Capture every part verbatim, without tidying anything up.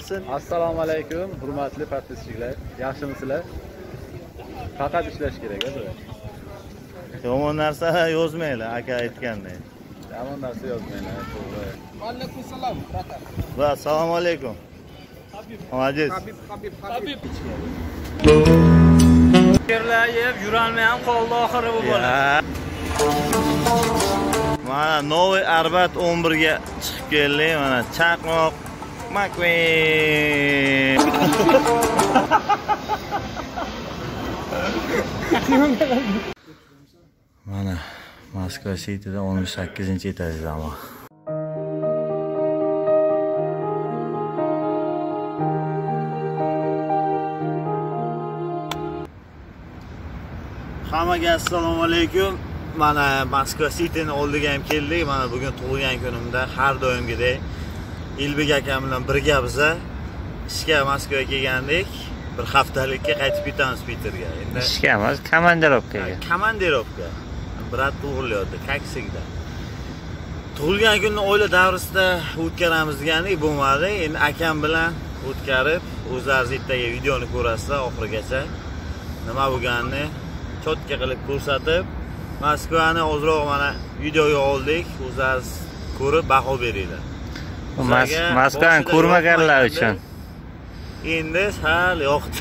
Assalomu alaykum, hurmatli podpischilar. Yaxshimisizlar? Faqat ishlash kerak, o'zi. Yomon narsa yozmaylar, aka aytgandek. Yomon narsa yozmaylar, to'g'ri. Alaykum salom, brata. Va assalomu alaykum. Habib. Aziz. Habib, Habib, Habib. Yerlayib, yurolmay ham qoldi oxiri bu bola. Mana Novoy Arbat o'n bir ga chiqib keldik, mana chaqmoq McQueen. Mana Moskva City'da o'n sakkizinchi etajdami. Hammaga assalomu alaykum. Mana Moskva City'ning oldiga ham keldik. Mana bugun tug'ilgan kunimda har doimgidek Ilbek akam bilan birga biza ishga Moskvaga kelgandik. Bir haftalikka qaytib ketamiz Peterga. Endi Ishga emas, komandirovkaga. Komandirovka. Brat tug'ilyapti, kaksigda. Tug'ilgan kunni oila davrisida o'tkazamiz degandik, bo'lmadi. Endi akam bilan o'tkazib, o'zlaringiz ertaga videoni ko'rasizlar oxirigacha. Nima bo'lganini cho'tka qilib ko'rsatib, Moskvani ozroq mana videoga oldik. O'zlaringiz ko'rib baho beringlar. Moskvani ko'rmaganlar uchun. Endi sal yo'qdi.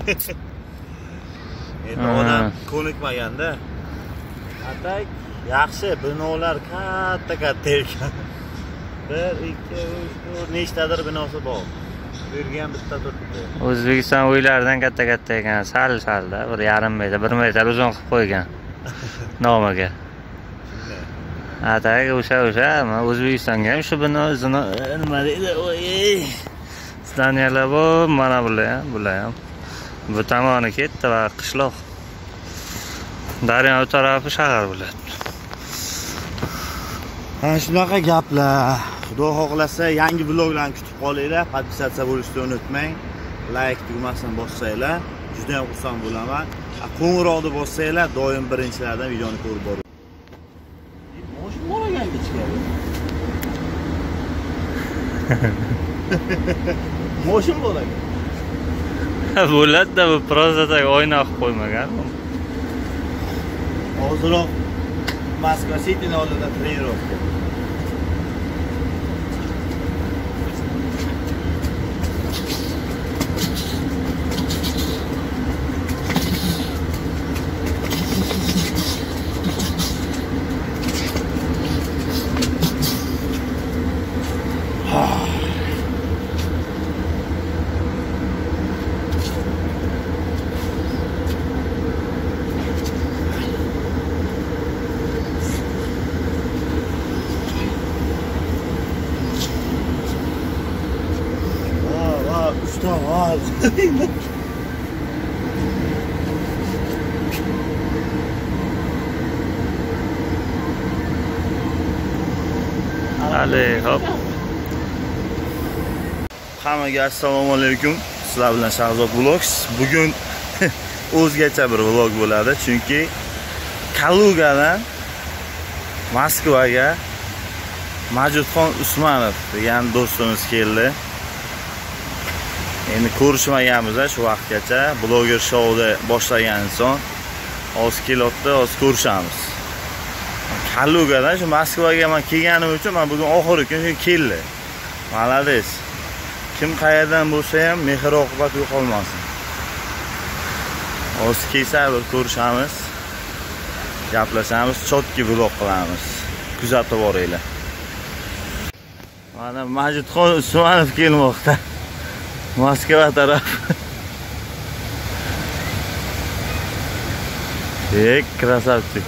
Endi odam ko'nikmaganda. Atak yaxshi, binolar katta-katta ekan. bir, ikki, uch, to'rt nechtadir binosi bor. Bu yerga ham bitta turibdi. O'zbekiston uylaridan katta-katta ekan, sal-salda, bir yarim metr, bir metr uzun qilib qo'ygan. Nomiga. Atak o'sha o'sha, O'zbekistonga ham shu bino nima deydi? Oy. Zdaniyalar bor, mana bular ham, bular ham. Bu tomoni ketdi va qishloq. Daryo tarafi shahar bo'ladi. Mana shunaqa gaplar. Xudo xohlasa yangi vloglarni kutib qolinglar. Podpisatsiya bo'lishni unutmang. Like tugmasini bossanglar, juda ham xursand bo'laman. Qo'ng'iroqni bossanglar, doim birinchilardan videoni ko'rib boring. Moshina bo'lagan ichkari. Moshina bo'lagan. Bo'ladi-da, bu prozatak oyna qilib qo'ymagan. Hozirroq Moskva City'ning oldida trenirovka. Tamam. Ali, hop. Hammaga assalomu alaykum. Sizlar bilan Shahzod Vlogs. Bugun o'zgacha bir vlog bo'ladi, chunki Kalugadan Moskvaga Majidxon Usmonov degan do'stimiz keldi. Endi ko'rishmaganmiz shu vaqtgacha. Bloger shouda boshlagan inson oz kelotdi, oz ko'rishamiz. Kalugadan shu Moskvaga men kelganim uchun men bugun oxirgi kun keldi. Malades. Kim qayerdan bo'lsa ham mehr oqibat yo'qolmasin. Oz kelsa bir ko'rishamiz. Gaplashamiz, chotki vlog qilamiz. Kuzatib boringlar. Mana Majidxon Usmonov kelmoqda. Moskva taraf. Ey, krasavchik.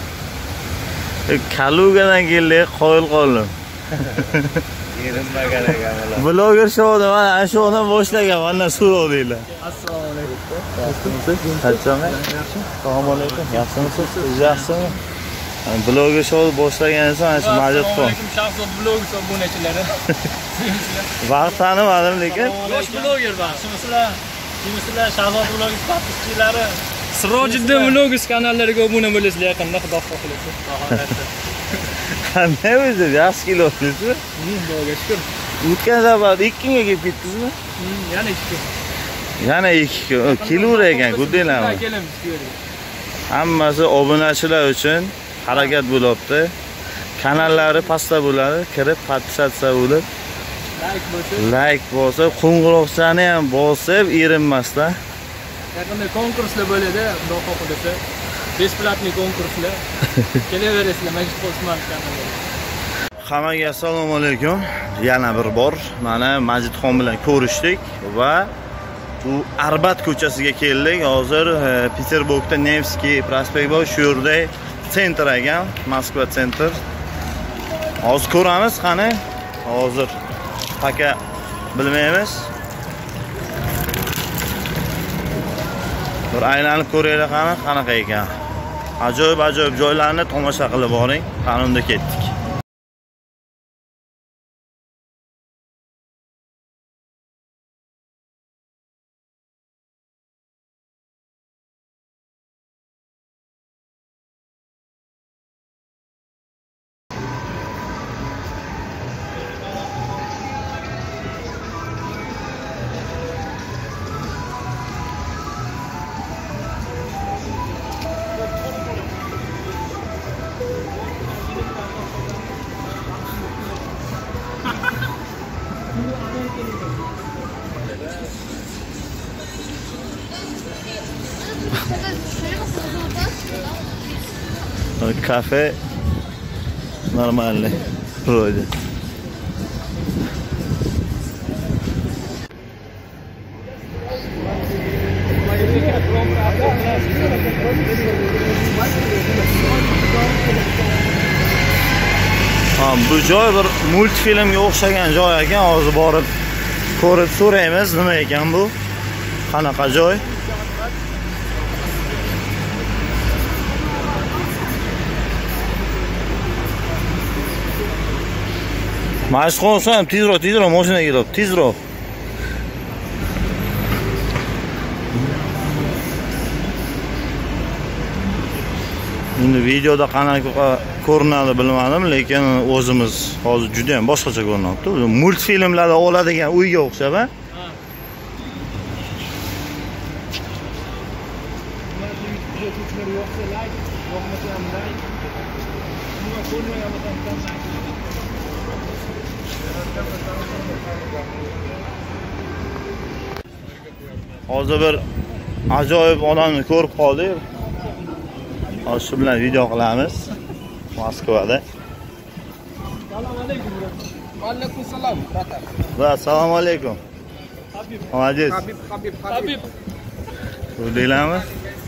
Kalugadan keldi, qo'yil qoldim. Yerinmagan ekan bular. Bloger shouda mana shu ona boshlagan, mana so'rovdinglar. Assalomu alaykum. Yaxshimisiz? Qachonmi? Yaxshi. Assalomu alaykum. Yaxshimisiz? Yaxshimi? Bloger shouda boshlagan inson shu Majidxon. Assalomu alaykum, Shahzod Vlogs obunachilari. Vaqt tanimadim lekin. Yosh bloger bor. Sizlar, sizlar Shahzod Vlogs podpischilari. Sirojiddin Vlogs kanallariga obuna bo'lasizlar yaqinda, xudo xohlasa. Qanday o'zi? Yaxshi kelyapsiz? Xudoga shukr. O'tgan safar ikki kunga kelib ketdingizmi? Yana ikki kun. Yana ikki kun. Kelaver ekan, ko'rdinglarmi? Kelamiz bu yerga. Hammasi obunachilar uchun harakat bo'lyapti. Kanallari pastda bo'ladi, kirib podpisatsiya bo'lib, Like bo'lsa, like bosib, qo'ng'iroqchani ham bosib, erinmasdan. yaqinda konkurslar bo'ladi, xudo xohlasa. Besplatniy konkurslar. Kelaverasizlar Majid Osman kanaliga. Hammaga assalomu alaykum. Yana bir bor mana Majidxon bilan ko'rishdik va bu Arbat ko'chasiga keldik. Hozir Peterburgda Nevskiy prospekt bor, shu yerda sentr ekan, Moskva sentr. Hozir ko'ramiz, qani. Hozir paka bilmaymiz. Bir aylanib ko'raylik qani, qanaqa ekan. Ajoyib-ajoyib joylarni tomosha qilib boring. Qanunda ketdik. Kafe normalny вроде. Ha, bu joy bir multfilmga o'xshagan joy ekan. Hozir borib ko'rib so'raymiz nima ekan bu? Qanaqa joy? Majidxon ham tezroq, tezroq mashina kelib, tezroq. Endi videoda qanaqa ko'rinadi bilmadim, lekin o'zimiz hozir juda ham boshqacha ko'rinyapti. Multfilmlarda oladigan uyga o'xshab, ha? Hozir bir ajoyib odamni ko'rib qoldik. Hozir shu bilan video qilamiz Moskvada. Assalomu alaykum. Va alaykum salom. Va assalomu alaykum. Habib. Aziz. Habib, Habib, Habib. Ko'rdinglarmi?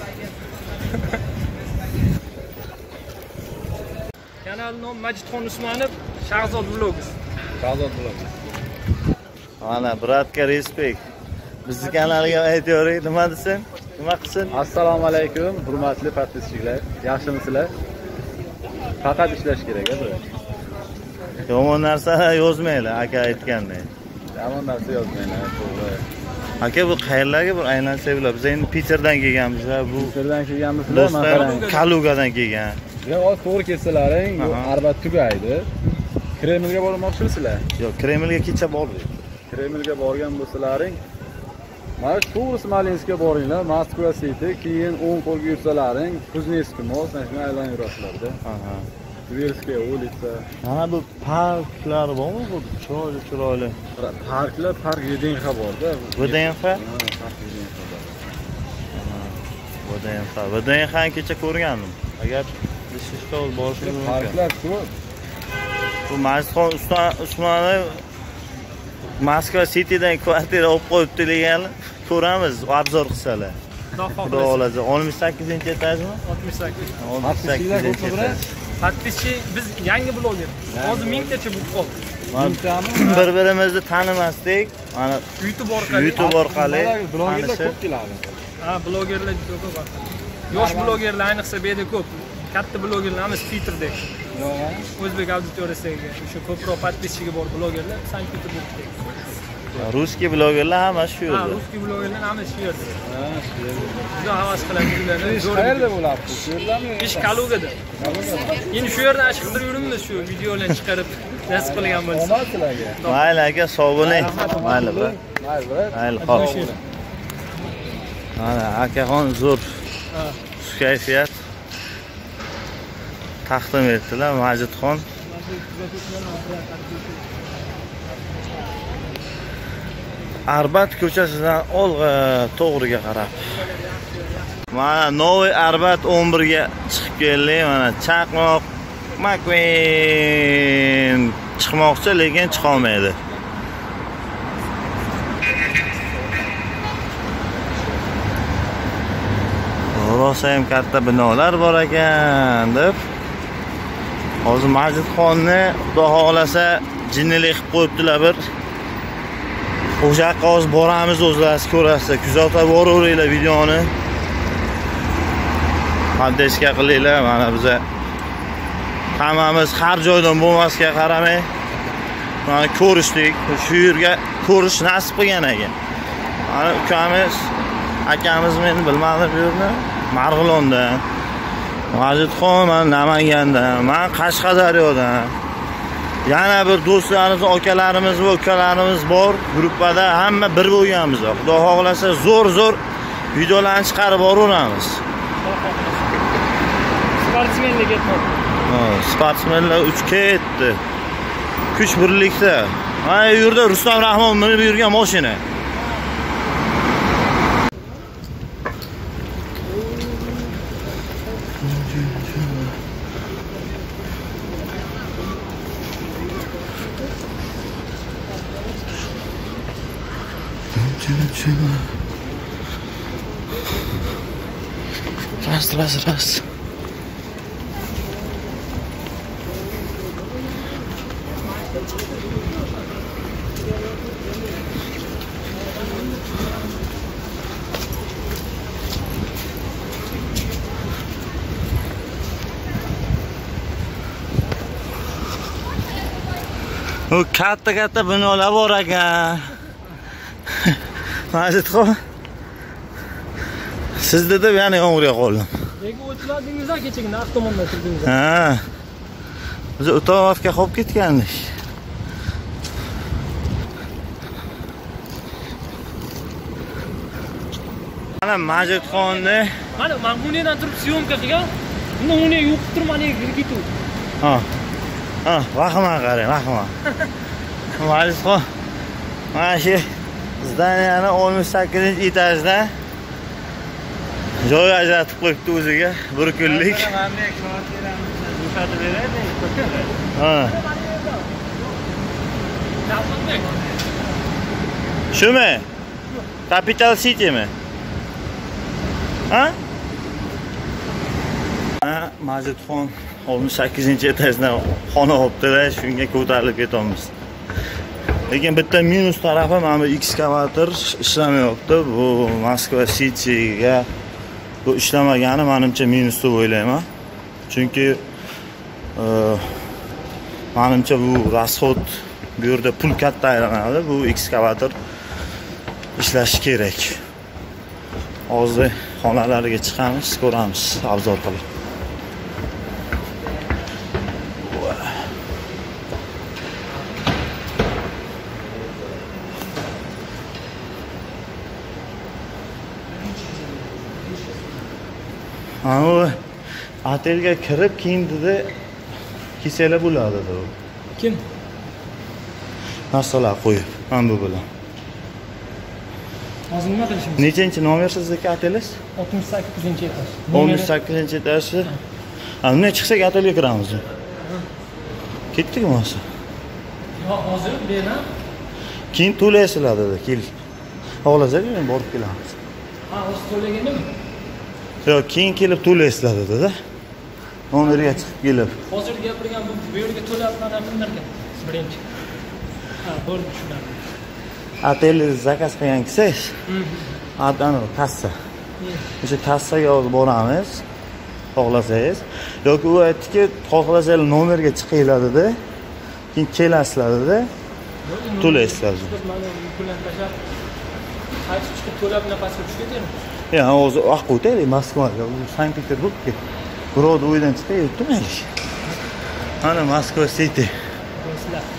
Kanal nom Majidxon Usmonov, Shahzod Vlogs. Shahzod Vlogs. Mana bratga respekt. Bizni kanaliga aytaylik, nima desin? Nima qilsin? Assalomu alaykum, hurmatli podpischilar. Yaxshimisizlar? Faqat ishlash kerak, bro. Yomon narsa yozmaylar, aka aytgandek. Yomon narsa yozmaylar, to'g'ri. Aka bu qayerlarga bir aylansak bo'ladi. Biz endi Peterdan kelganmiz, bu Peterdan kelganmisizlar, do'stlar Kalugadan kelgan. Yo'q, hozir to'g'ri kelsalaring, bu Arbat tugaydi. Kremlga bormoqchimisizlar? Yo'q, Kremlga kecha bordik. Kremlga borgan bo'lsalaring, mana to'g'ri Smolenskka boringlar, Moskva City, keyin o'ng qo'lga yursalaring, Kuznetskiy most, mana shuni aylanib yurasizlarda. Aha. Tverskaya улица. Mana bu parklar bormi? Bu chiroyli, chiroyli. Parklar, park Yedenxa borda. Yedenxa? Ha, park Yedenxa bor. Yedenxa. Yedenxani kecha ko'rgandim. Agar ishishga borishimiz mumkin. Parklar ko'p. Bu Majidxon Usmonov Moskva Citydan kvartira olib qo'yibdi degan ko'ramiz, obzor qilsalar. Xudo xolasa, oltmish sakkizinchi etajmi? oltmish sakkiz. oltmish sakkizinchi etaj. Podpischi biz yangi bloger. Hozir mingtacha bo'lib qoldi. Bir-birimizni tanimasdik. Mana YouTube orqali. YouTube orqali blogerlar ko'p keladi. Ha, blogerlar juda ko'p. Yosh blogerlar ayniqsa bu yerda ko'p. Katta blogerlarimiz Twitterda. O'zbek auditoriyasiga o'sha ko'proq podpischiga bor blogerlar Sankt-Peterburgda. Ruskiy blogerlar ham shu Ha, yerda. ruskiy blogerlar ham shu yerda. Juda havas qiladi ularni. Ish qayerda bo'ladi? Shu yerdami? Ish Kalugada. Endi shu yerdan chiqib yuribmiz shu videolarni chiqarib. Nasib qilgan bo'lsa. Omad sizlarga. Mayli aka, sog' bo'ling. Mayli bra. Mayli bra. Mayli xo'p. Mana akaxon zo'r kayfiyat taqdim etdilar Majidxon. Arbat ko'chasidan olg'a to'g'riga qarab. Mana Novoy Arbat o'n birga chiqib keldik. Mana chaqmoq McQueen chiqmoqchi, lekin chiqa olmaydi. Rosa ham katta binolar bor ekan deb. Hozir Majidxonni Xudo xolasa jinnilik qilib qo'yibdilar bir. O'sha yoqqa hozir boramiz, o'zlaringiz ko'rasiz. Kuzatib boraveringlar videoni. Poddeska qilinglar. Mana biza hammamiz har joydan bo'lmasga qaramay mana ko'rishdik. Shu yerga ko'rish nasib qilgan ekan. Mana ukamiz, akamiz meni bilmadim bu yerni. Marg'ilondan. Majidxon men Namangandan, men Qashqadaryodan. Yana bir do'stlarimiz, akalarimiz va ukalarimiz bor. Gruppada hamma bir bo'lganmiz. Xudo xohlasa zo'r-zo'r videolarni chiqarib boraveramiz. Sportsmenlar ketmoqda. Ha, sportsmenlar uch ketdi. Kuch birlikda. Mana bu yerda Rustam Rahmon minib yurgan mashina. Ras, ras, ras. O katta-katta binolar bor ekan. Majidxon. Siz deb yana yomg'irga qoldim. Nega o'tladingiz-a kechagina avtomonda turdingiz? Ha. Biz o'tovga qolib ketgandik. Mana Majidxonni, mana men bundan turib syomka qilgan. Uni uni yo'q turmani girgitu. ha. Ha, vahima qarang, vahima. Majidxon. Mana shu zdaniyani oltmish sakkizinchi etajda joy ajratib qo'yibdi o'ziga bir kunlik. Ha. Shumi? Capital City mi? Ha? Ha, Majidxon oltmish sakkizinchi etajdan xona olibdi-da, shunga ko'tarilib ketamiz. Lekin bitta minus tarafi mana bu ekskavator ishlamayapti. Bu Moskva City'ga bu ishlamagani menimcha minus deb o'ylayman. Chunki menimcha bu rasxod bu yerda pul katta aylanadi. Bu ekskavator ishlashi kerak. Hozir xonalarga chiqamiz, ko'ramiz, obzor qilib. Ana otelga kirib keyin dedi kesanglar bo'ladi dedi. Kim? Narsalar qo'yib, mana bu bilan. Hozir nima qilishimiz? Nechanchi nomer sizniki otelingiz? oltmish sakkizinchi etaj. oltmish sakkizinchi etajda. Ana chiqsak otelga kiramiz. Ketdikmi o'zi? Yo'q, hozir bena. Keyin to'laysizlar dedi, kel. Xohlasak men borib kelamiz. Ha, hozir to'lagandimi? Yo'q, keyin kelib to'laysizlar dedi-da. Nomerga chiqib kelib. Hozir gapirgan bu bu yerga to'labman kimlarga? Birinchi. Ha, bo'ldi tushunarli. Otelni zakaz qilgan kisiz. Adano kassa. O'sha kassaga hozir boramiz. Xohlasangiz. Yoki u aytdiki, xohlasangiz nomerga chiqinglar dedi. Keyin kelasizlar dedi. To'laysizlar. Mana pullarni tashlab qaytib chiqib to'lab nafasga tushib ketaymi? Ya, hozir vaqt o'taylik Moskvaga, Sankt-Peterburgga. Birovni o'ydan chiqib yuribdimi? Mana Moskva City. Do'stlar.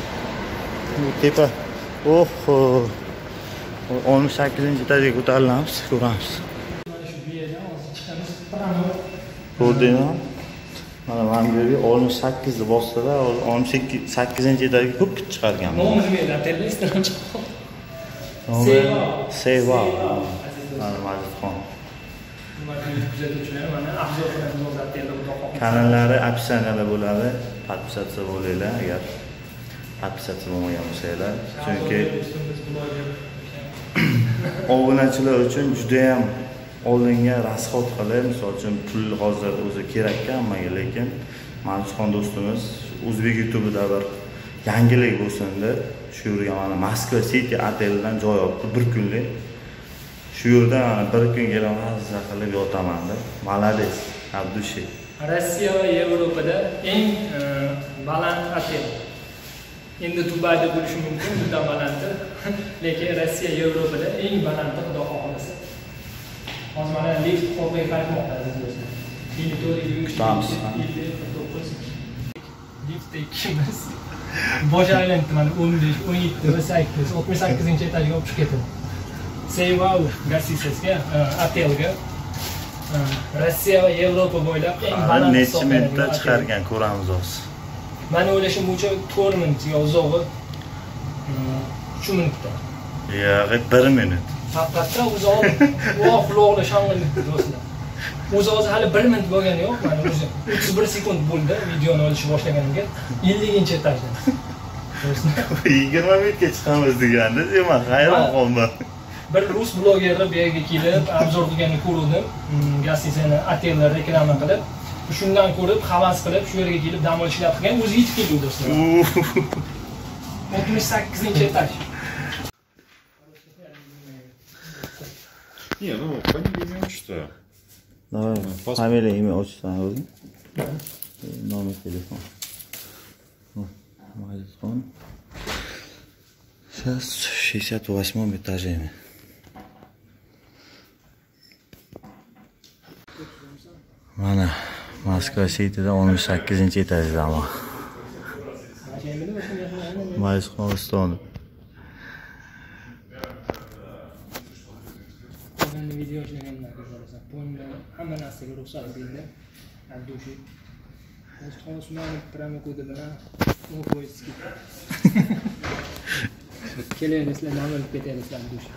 Bu tepa. Oh, oltmish sakkizinchi etajaga ko'tarilamiz, ko'ramiz. Ko'rdingmi? Mana mana bu yerga oltmish sakkizni bosdilar, oltmish sakkizinchi etajaga ko'p chiqargan. Seva. Mana Majidxon. Kanallari opsiyada bo'ladi. Podpisatsiya bo'linglar agar podpisatsiya bo'lmagan bo'lsanglar. Chunki obunachilar uchun juda ham oldinga rasxod qilib, misol uchun pul hozir o'zi kerak-ku hammaga, lekin Majidxon do'stimiz O'zbek YouTube'da bir yangilik bo'lsin deb shu yerga mana Moskva City otelidan joy olibdi, bir kunlik. Shu yerda mana bir kun kelib mazza qilib yotaman deb. Malades, Abdushi. Rossiya va Yevropada eng baland otel. Endi Dubayda bo'lishi mumkin, juda balanddir. Lekin Rossiya Yevropada eng baland, xudo xohlasa. Hozir mana lift qo'rqib qaytmoqda aziz do'stlar. Liftda ikkimiz bosh aylantirdi, mana o'n besh, o'n yetti va sakkiz, oltmish sakkizinchi etajga olib chiqib ketdi. Seyvau garsisasiga, otelga Rossiya va Yevropa bo'ylab eng baland necha minutda chiqargan ko'ramiz hozir. Meni o'ylashim bo'yicha to'rt minutga uzog'i uch minutda. Yo'q, bir minut. Faqatda uzog'i voh quloqla shang'ildi do'stlar. O'zi hozir hali bir minut bo'lgani yo'q, mana o'zi o'ttiz bir sekund bo'ldi videoni olishni boshlaganimga ellinchi etajdan. yigirma minutga chiqamiz deganda, men hayron qoldim. Bir rus blogerni bu yerga kelib, obzor qilganini ko'rdim. Gassisani otelni reklama qilib, shundan ko'rib, havas qilib, shu yerga kelib dam olishlar qilgan, o'zi yetib keldi do'stlar. oltmish sakkizinchi etaj. Не, ну, фамилия, имя, что? Давай, фамилия, имя, отчество, o'zing. Номер телефона. Majidxon. Сейчас шестьдесят восьмом этаже. Mana Moskva City'da oltmish sakkizinchi etajdaman. Majidxon Ustonov. Bugün video izleyenler arkadaşlar. Bunda hamma narsaga ruxsat berildi. Abdushi. Majidxon Usmonov pramo kodi bilan o'n foiz skidka. Kelaverasizlar, nima olib ketaverasizlar Abdushi.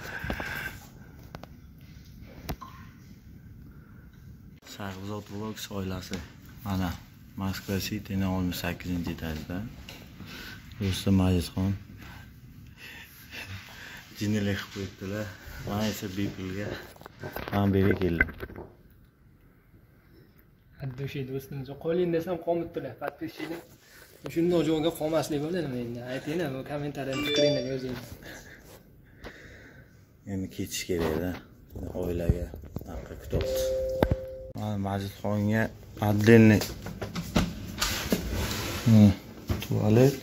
Sarg'izot Vlogs oilasi. Mana Moskva City'ning oltmish sakkizinchi etajida. Do'stim Majidxon. Jinnilik qilib qo'yibdilar. Mana esa Bipilga. Men bu yerga keldim. Abdushi do'stimiz qo'ling desam qolmabdilar. Podpischilar. Shunday joyga qolmaslik bo'ladimi endi? Aytinglar, bu kommentariyada fikringizni yozing. Endi ketish kerak-da. Oilaga aql kutyapti. Mana Majidxonga отдельный tualet.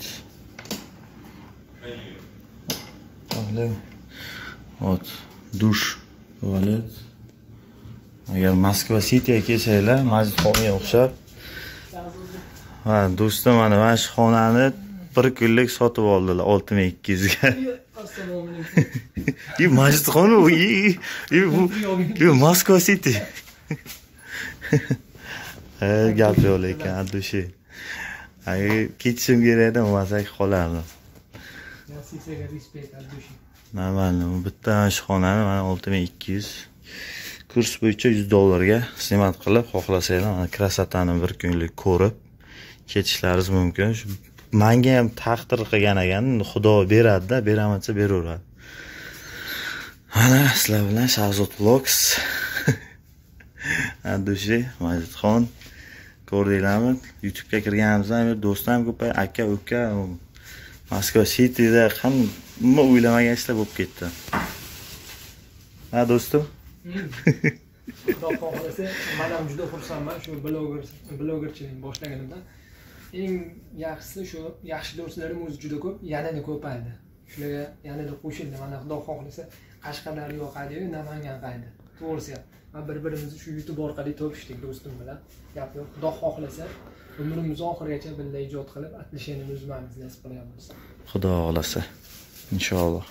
Tualet. Вот, duş, tualet. Agar Moskva City'ga kelsanglar, Majidxonga o'xshab. Ha, do'stim, mana mana shu xonani bir kunlik sotib oldilar olti ming ikki yuzga. Assalomu alaykum. Ey Majidxon, ey bu Moskva City. Ha, gap yo'q lekin Abdushi. Ay, ketishim kerak-da, bo'lmasak qolardim. Gassisiga respekt Abdushi. Normalni, bitta shu xonani mana olti ming ikki yuz kurs bo'yicha yuz dollarga xizmat qilib, xohlasanglar mana krasotani bir kunlik ko'rib ketishlaringiz mumkin. Shu menga ham taqdir qilgan ekan, Xudo beradi-da, beramasa beraveradi. Mana sizlar bilan Shahzod Vlogs. Abdushi, Majidxon ko'rdinglarmi? YouTube'ga kirganimizdan beri do'stlar ham ko'payib, aka, uka, Moskva City'da hamma o'ylamagan ishlar bo'lib ketdi. Ha, do'stim? Xudo xohlasa, men ham juda xursandman shu bloger blogerchilik boshlaganimdan. Eng yaxshisi shu yaxshi do'stlarim o'zi juda ko'p, yanada ko'paydi. Shularga yanada qo'shildi. Mana Xudo xohlasa, Qashqadaryo qaydi, Namangan qaydi. to'g'risi ham bir birimizni shu YouTube orqali topishdik do'stim bilan. Gap yo'q. Xudo xohlasa umrimiz oxirigacha birga ijod qilib atlashanimizni uzmaymiz nasib qilyapmiz. Xudo xohlasa. Inshaalloh.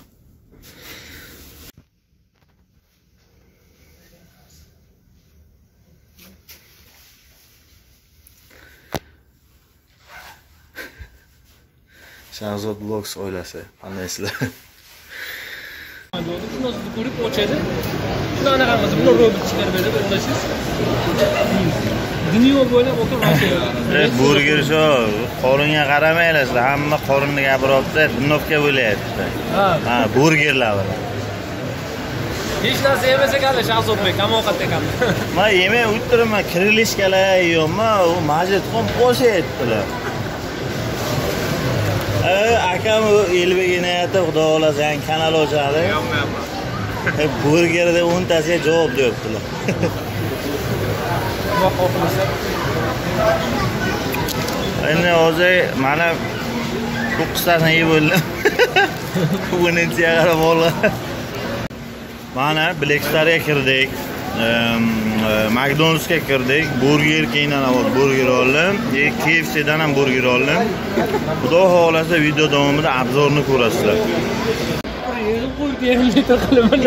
Shahzod Vlogs oilasi, qandaysizlar? Shunday ko'rib ochadi. Shunday anaqamiz buni robot chiqarib berib o'rnashish. Dunyo bo'ylab o'ta mashina. E, burger shu, qoringa qaramaylasizlar, hamma qorinni gapiryapti, dinovka bo'layapti. Ha, ha, burgerlar bor. hech narsa yemas ekanlar Shahzodbek, hamoqat ekan. Men yemay o'tiraman, kirilishkalar yeyman, u Majidxon qo'sha aytdilar. Ey, akam Elbek inayati xudo xolasa yangi kanal ochadi. Yo'qmayapman. Burgerda o'n tasiga javob beribdilar. Xudo xohlasa. Endi hozir mana to'qqiztasini yeb bo'ldim. Bunisiga qarab olgan. Mana Black Starga kirdik. McDonald'sga kirdik. Burger keyindan avval burger oldim. K F C'dan ham burger oldim. Xudo xolasa video davomida obzorni ko'rasizlar. Yezib qo'yib yarim litr qilaman.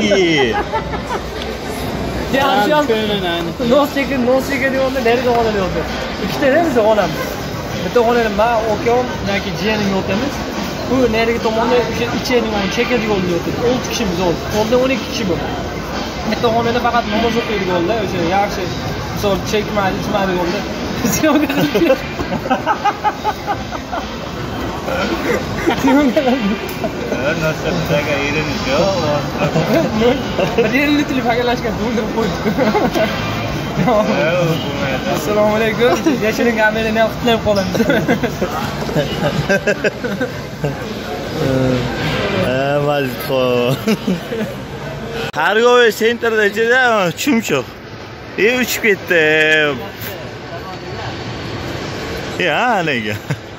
Yaxshi. Nosika, nosika deyapti, nerga olyapti? Ikkita biz olamiz. Bitta xonani men, okam, yoki jiyanim o'tamiz. Bu nerga tomonda o'sha ichini chekadigan yo'lyapti. olti kishimiz oldi. Qoldi o'n ikki kishi bor. Bitta xonada faqat namoz o'qiydi bo'ldi. O'sha yaxshi misol chekmadi, ichmadi bo'ldi. Nasibdaga erinish yo'q. Bir yarim litr pakalashgan to'ldirib qo'ydi. Assalomu alaykum. Yashirin kamerani ham qitlab qolamiz. Ha, Majidxon. Qargo'y sentrda ichida chumchuq. E uchib ketdi. Ya, nega?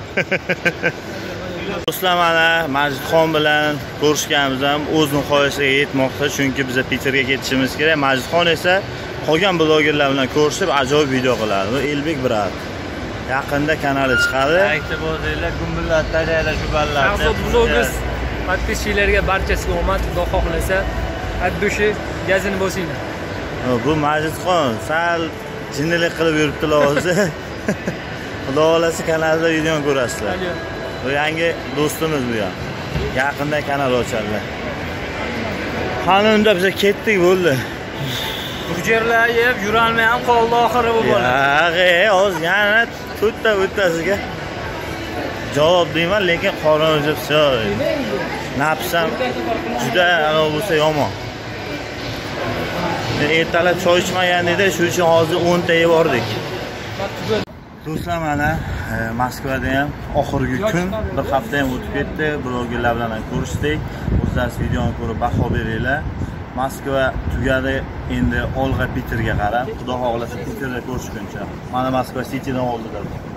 Do'stlar, mana Majidxon bilan ko'rishganimiz ham o'z nihoyasiga yetmoqda, chunki biz Peterga ketishimiz kerak. Majidxon esa qolgan blogerlar bilan ko'rishib ajoyib video qiladi. Bu Elbek brat. Yaqinda kanali chiqadi. Aytib o'zinglar gumbillar tajaylar shu ballar. Shahzod Vlogs podpischilarga barchasiga omad, xudo xohlasa, addushi gazini bosinglar. Bu Majidxon sal jinnilik qilib yuribdilar hozir. Xudo xolasa kanalda video ko'rasizlar. Bu yangi do'stimiz bu ham. Yaqinda kanal ochadilar. Qanunda biz ketdik bo'ldi. Burgerlar yeb yurolmay ham qoldi oxiri bu bola. Ha, hozir yana to'rtta o'ttasiga javob deyman, lekin qorin o'zibsa. Nafsam juda anav bo'lsa yomon. Ertalab choy ichmagan edi, shuning uchun hozir o'n ta yeb bordik. Do'stlar, mana Moskvada ham oxirgi kun bir hafta ham o'tib ketdi. Blogerlar bilan ko'rishdik. O'zlaringiz videoni ko'rib baho beringlar. Moskva tugadi, endi olg'a Peterga qarab. Xudo xohlasa Peterda ko'rishguncha. Mana Moskva Citydan oldida.